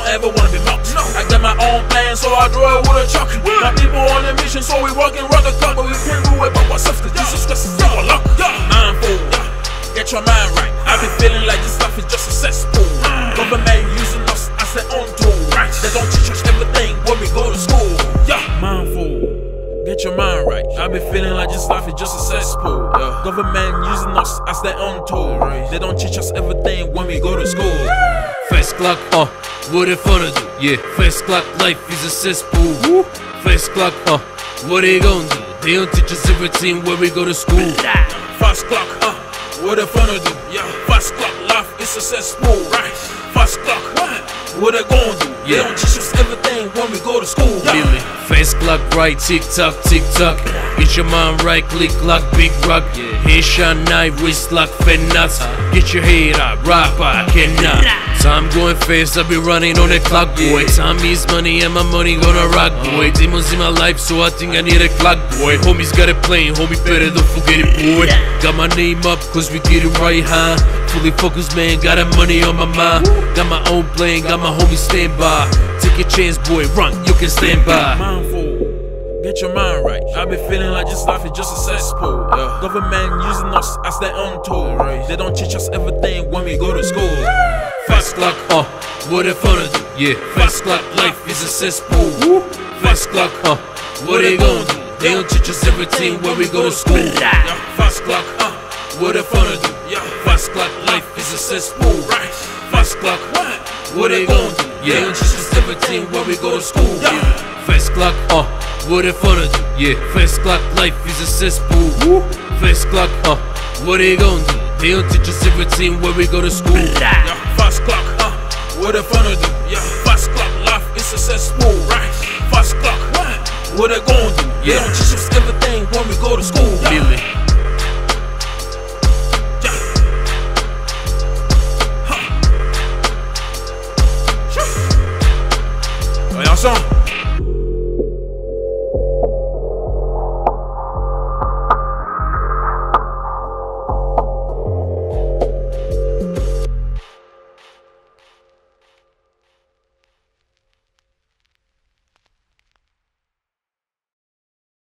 ever wanna be mocked. I got my own plan, so I draw it with a chalk. My people on a mission, so we working round the clock, but we can't do it by ourselves, cause Jesus Christ is our luck. Mindful, get your mind right. I be feeling like this life is just a cesspool. Government using us as their own tool. They don't teach us everything when we go to school. Mindful, get your mind right. I be feeling like this life is just a cesspool. Government using us as their own tool. They don't teach us everything when we go to school. First clock, what if fun to do? Yeah, first clock, life is a cesspool. First clock, what they gon' do? They don't teach us everything when we go to school. First clock, what they fun to do? Yeah, first clock, life is a cesspool. Right. First clock, what they gon' do? They don't teach us everything when we go to school. Really? First clock, right, tick tock, tick tock. Get your mind right, click lock, big rock. Head shine night, wrist lock, fed nuts. Get your head up, rock, I cannot. Time going fast, I be running on the clock, boy. Time is money and my money gonna rock, boy. Demons in my life, so I think I need a clock, boy. Homies got it playing, homie, better don't forget it, boy. Got my name up, cause we get it right, huh? Fully focused, man, got that money on my mind. Got my own plane, got my homies stand by. Take a chance, boy, run, you can stand by. Mindful, get your mind right. I be feeling like this life is just a cesspool. Government using us as their own tool. They don't teach us everything when we go to school. First clock, what they fun to do? Yeah, first clock, life is a cesspool. First clock, what they gon' do? They don't teach us everything when we go to school. First clock, what they fun to do? Yeah, first clock, life is a cesspool. First clock, what they gon' do? They don't teach us everything when we go to school. First clock, what they fun to do? Yeah, first clock, life is a cesspool. First clock, what they gon' do? They don't teach us everything when we go to school. First clock, what they fun to do? Yeah, first clock, life is a cesspool. Right. First clock, what they gon' do? They don't teach us everything when we go to school. Really? Ensemble.